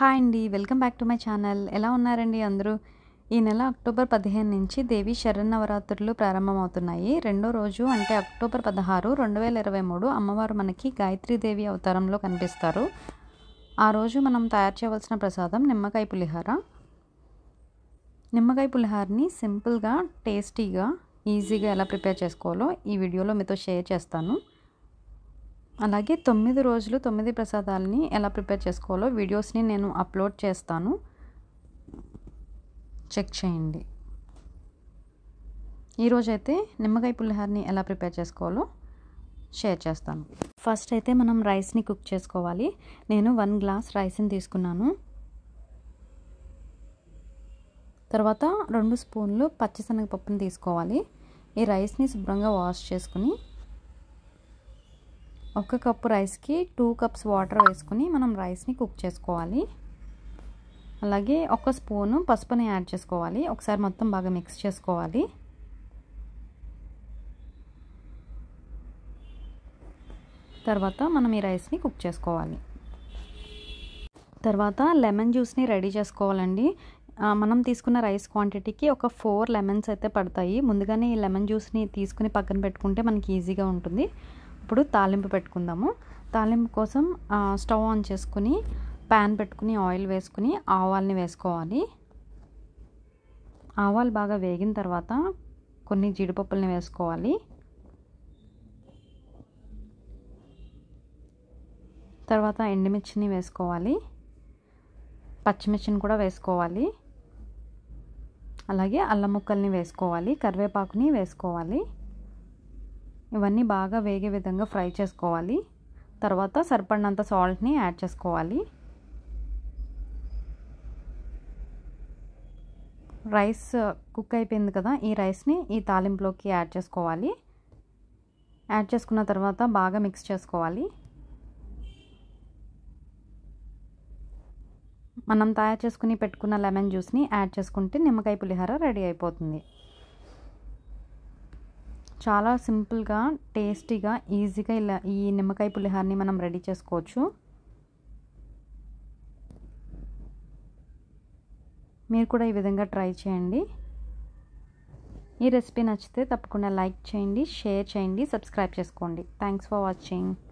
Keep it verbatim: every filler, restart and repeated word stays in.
Hi అండి, welcome back to my channel. ఎలా ఉన్నారండి అందరూ? ఈ నెల అక్టోబర్ పదిహేను నుంచి దేవి శరన్నవరాత్రులు ప్రారంభమవుతున్నాయి. రెండో రోజు అంటే అక్టోబర్ పదహారు రెండు వేల ఇరవై మూడు అమ్మవారు మనకి గాయత్రీదేవి అవతారంలో కనిపిస్తారు. ఆ రోజు మనం తయారు చేయవలసిన ప్రసాదం నిమ్మకాయ పులిహార. నిమ్మకాయ పులిహారని సింపుల్గా, టేస్టీగా, ఈజీగా ఎలా ప్రిపేర్ చేసుకోవాలో ఈ వీడియోలో మీతో షేర్ చేస్తాను. అలాగే తొమ్మిది రోజులు తొమ్మిది ప్రసాదాలని ఎలా ప్రిపేర్ చేసుకోవాలో వీడియోస్ని నేను అప్లోడ్ చేస్తాను, చెక్ చేయండి. ఈరోజైతే నిమ్మకాయ పులిహారని ఎలా ప్రిపేర్ చేసుకోవాలో షేర్ చేస్తాను. ఫస్ట్ అయితే మనం రైస్ని కుక్ చేసుకోవాలి. నేను వన్ గ్లాస్ రైస్ని తీసుకున్నాను. తర్వాత రెండు స్పూన్లు పచ్చిశనగపప్పుని తీసుకోవాలి. ఈ రైస్ని శుభ్రంగా వాష్ చేసుకుని ఒక కప్పు రైస్కి టూ కప్స్ వాటర్ వేసుకుని మనం రైస్ని కుక్ చేసుకోవాలి. అలాగే ఒక స్పూను పసుపుని యాడ్ చేసుకోవాలి. ఒకసారి మొత్తం బాగా మిక్స్ చేసుకోవాలి. తర్వాత మనం ఈ రైస్ని కుక్ చేసుకోవాలి. తర్వాత లెమన్ జ్యూస్ని రెడీ చేసుకోవాలండి. మనం తీసుకున్న రైస్ క్వాంటిటీకి ఒక ఫోర్ లెమన్స్ అయితే పడతాయి. ముందుగానే ఈ లెమన్ జ్యూస్ని తీసుకుని పక్కన పెట్టుకుంటే మనకి ఈజీగా ఉంటుంది. ఇప్పుడు తాలింపు పెట్టుకుందాము. తాలింపు కోసం స్టవ్ ఆన్ చేసుకుని ప్యాన్ పెట్టుకుని ఆయిల్ వేసుకుని ఆవాల్ని వేసుకోవాలి. ఆవాలు బాగా వేగిన తర్వాత కొన్ని జీడిపప్పుల్ని వేసుకోవాలి. తర్వాత ఎండుమిర్చిని వేసుకోవాలి. పచ్చిమిర్చిని కూడా వేసుకోవాలి. అలాగే అల్లం ముక్కల్ని వేసుకోవాలి. కరివేపాకుని వేసుకోవాలి. ఇవన్నీ బాగా వేగే విధంగా ఫ్రై చేసుకోవాలి. తర్వాత సరిపడినంత సాల్ట్ని యాడ్ చేసుకోవాలి. రైస్ కుక్ అయిపోయింది కదా, ఈ రైస్ని ఈ తాలింపులోకి యాడ్ చేసుకోవాలి. యాడ్ చేసుకున్న తర్వాత బాగా మిక్స్ చేసుకోవాలి. మనం తయారు చేసుకుని పెట్టుకున్న లెమన్ జ్యూస్ని యాడ్ చేసుకుంటే నిమ్మకాయ పులిహార రెడీ అయిపోతుంది. చాలా సింపుల్గా, టేస్టీగా, ఈజీగా ఇలా ఈ నిమ్మకాయ పులిహారని మనం రెడీ చేసుకోవచ్చు. మీరు కూడా ఈ విధంగా ట్రై చేయండి. ఈ రెసిపీ నచ్చితే తప్పకుండా లైక్ చేయండి, షేర్ చేయండి, సబ్స్క్రైబ్ చేసుకోండి. Thanks for watching.